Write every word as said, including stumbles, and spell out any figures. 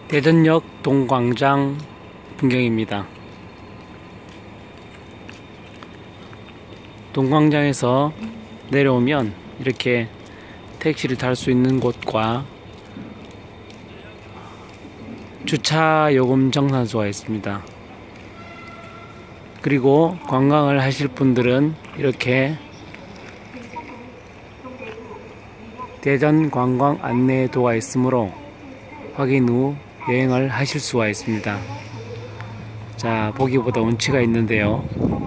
대전역 동광장 풍경입니다. 동광장에서 내려오면 이렇게 택시를 탈 수 있는 곳과 주차 요금 정산소가 있습니다. 그리고 관광을 하실 분들은 이렇게 대전 관광 안내도가 있으므로 확인 후 여행을 하실 수가 있습니다. 자, 보기보다 운치가 있는데요.